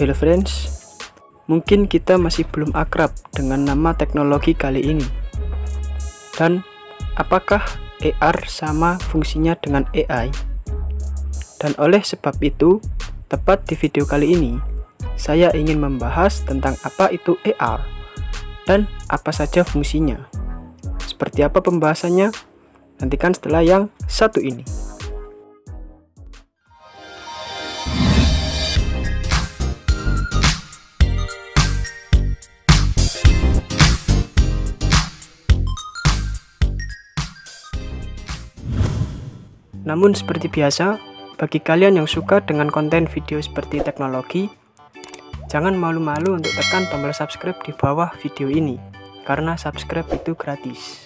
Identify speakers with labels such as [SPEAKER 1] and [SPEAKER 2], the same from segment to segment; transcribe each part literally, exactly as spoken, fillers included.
[SPEAKER 1] Hello friends, mungkin kita masih belum akrab dengan nama teknologi kali ini. Dan apakah A R sama fungsinya dengan A I? Dan oleh sebab itu, tepat di video kali ini, saya ingin membahas tentang apa itu A R dan apa saja fungsinya. Seperti apa pembahasannya? Nantikan setelah yang satu ini. Namun seperti biasa, bagi kalian yang suka dengan konten video seperti teknologi, jangan malu-malu untuk tekan tombol subscribe di bawah video ini, karena subscribe itu gratis.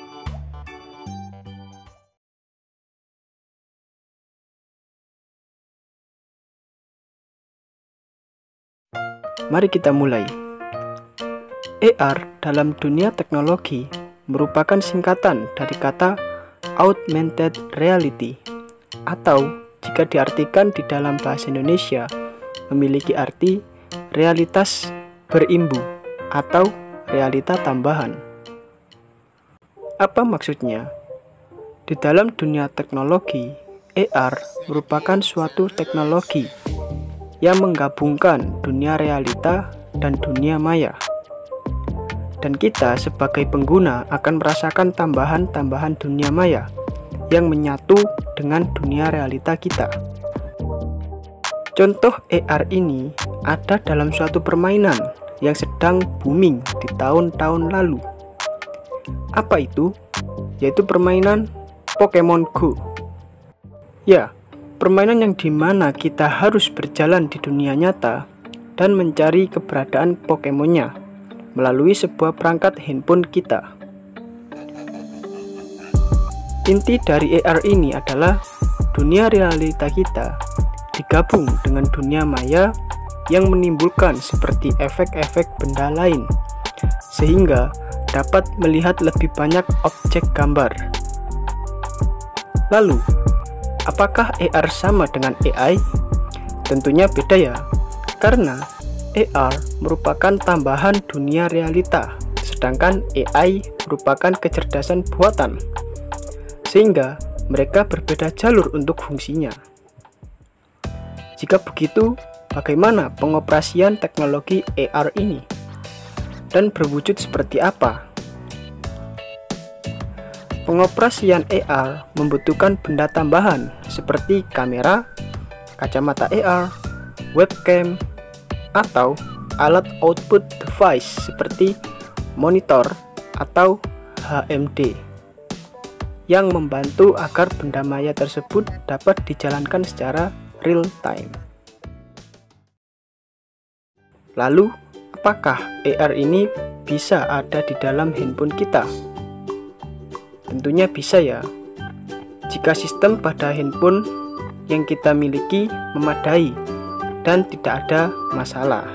[SPEAKER 1] Mari kita mulai. A R dalam dunia teknologi merupakan singkatan dari kata Augmented Reality, atau jika diartikan di dalam bahasa Indonesia memiliki arti realitas berimbu atau realita tambahan. Apa maksudnya? Di dalam dunia teknologi, A R merupakan suatu teknologi yang menggabungkan dunia realita dan dunia maya. Dan kita sebagai pengguna akan merasakan tambahan-tambahan dunia maya yang menyatu dengan dunia realita kita. Contoh A R ini ada dalam suatu permainan yang sedang booming di tahun-tahun lalu. Apa itu? Yaitu permainan Pokemon Go. Ya, permainan yang dimana kita harus berjalan di dunia nyata dan mencari keberadaan Pokemonnya melalui sebuah perangkat handphone kita. Inti dari A R ini adalah dunia realita kita digabung dengan dunia maya yang menimbulkan seperti efek-efek benda lain, sehingga dapat melihat lebih banyak objek gambar. Lalu, apakah A R sama dengan A I? Tentunya beda ya, karena A R merupakan tambahan dunia realita, sedangkan A I merupakan kecerdasan buatan, sehingga mereka berbeda jalur untuk fungsinya. Jika begitu, bagaimana pengoperasian teknologi A R ini? Dan berwujud seperti apa? Pengoperasian A R membutuhkan benda tambahan seperti kamera, kacamata A R, webcam, atau alat output device seperti monitor atau H M D yang membantu agar benda maya tersebut dapat dijalankan secara real time. Lalu, apakah A R ini bisa ada di dalam handphone kita? Tentunya bisa ya, jika sistem pada handphone yang kita miliki memadai dan tidak ada masalah.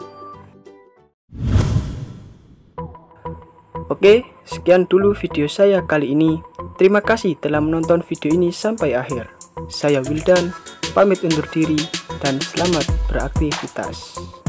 [SPEAKER 1] Oke, sekian dulu video saya kali ini. Terima kasih telah menonton video ini sampai akhir. Saya Wildan, pamit undur diri dan selamat beraktivitas.